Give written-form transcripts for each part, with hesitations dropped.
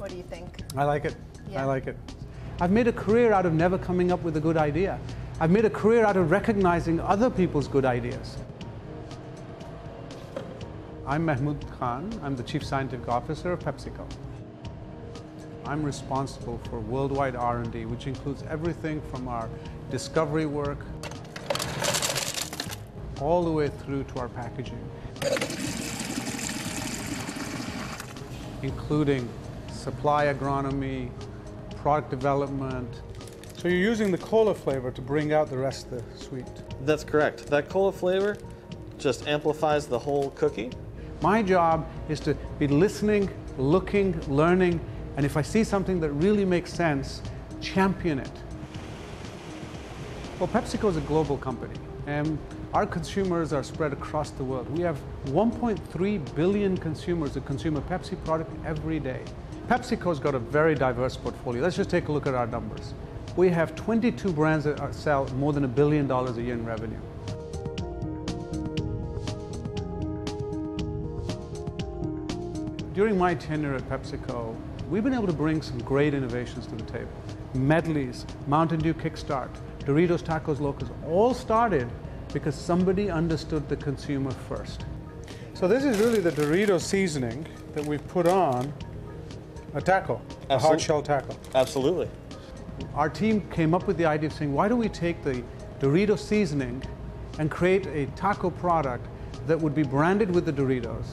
What do you think? I like it. Yeah. I like it. I've made a career out of never coming up with a good idea. I've made a career out of recognizing other people's good ideas. I'm Mehmood Khan. I'm the Chief Scientific Officer of PepsiCo. I'm responsible for worldwide R&D, which includes everything from our discovery work all the way through to our packaging, including supply agronomy, product development. So you're using the cola flavor to bring out the rest of the sweet. That's correct. That cola flavor just amplifies the whole cookie. My job is to be listening, looking, learning, and if I see something that really makes sense, champion it. Well, PepsiCo is a global company, and our consumers are spread across the world. We have 1.3 billion consumers that consume a Pepsi product every day. PepsiCo's got a very diverse portfolio. Let's just take a look at our numbers. We have 22 brands that sell more than $1 billion a year in revenue. During my tenure at PepsiCo, we've been able to bring some great innovations to the table. Medleys, Mountain Dew Kickstart, Doritos Tacos Locos, all started because somebody understood the consumer first. So this is really the Doritos seasoning that we've put on a taco, a hard shell taco. Absolutely. Our team came up with the idea of saying, why don't we take the Doritos seasoning and create a taco product that would be branded with the Doritos,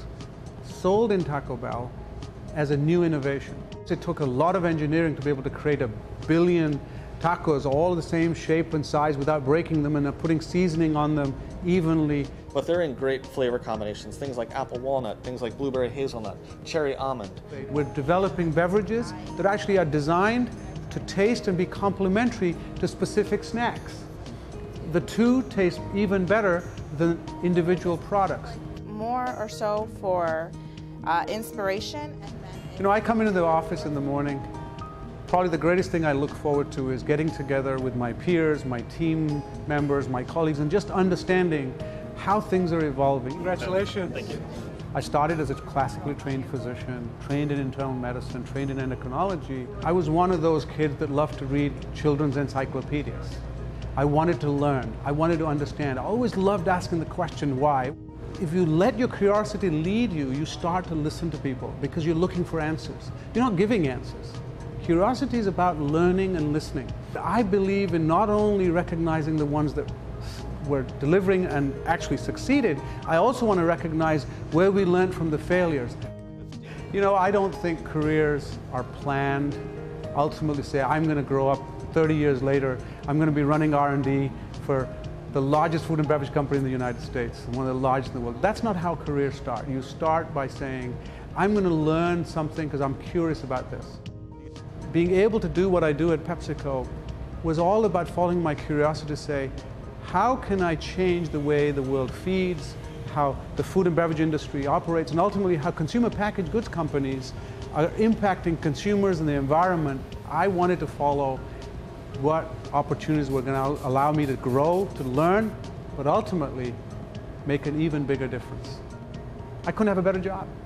sold in Taco Bell as a new innovation. It took a lot of engineering to be able to create 1 billion tacos, all the same shape and size without breaking them and putting seasoning on them evenly. But they're in great flavor combinations, things like apple walnut, things like blueberry hazelnut, cherry almond. We're developing beverages that actually are designed to taste and be complementary to specific snacks. The two taste even better than individual products. More or so for inspiration. You know, I come into the office in the morning. Probably the greatest thing I look forward to is getting together with my peers, my team members, my colleagues, and just understanding how things are evolving. Congratulations. Thank you. I started as a classically trained physician, trained in internal medicine, trained in endocrinology. I was one of those kids that loved to read children's encyclopedias. I wanted to learn. I wanted to understand. I always loved asking the question, why? If you let your curiosity lead you, you start to listen to people because you're looking for answers. You're not giving answers. Curiosity is about learning and listening. I believe in not only recognizing the ones that were delivering and actually succeeded, I also want to recognize where we learned from the failures. You know, I don't think careers are planned. Ultimately say, I'm going to grow up 30 years later, I'm going to be running R&D for the largest food and beverage company in the United States, one of the largest in the world. That's not how careers start. You start by saying, I'm going to learn something because I'm curious about this. Being able to do what I do at PepsiCo was all about following my curiosity to say, how can I change the way the world feeds, how the food and beverage industry operates, and ultimately how consumer packaged goods companies are impacting consumers and the environment. I wanted to follow what opportunities were going to allow me to grow, to learn, but ultimately make an even bigger difference. I couldn't have a better job.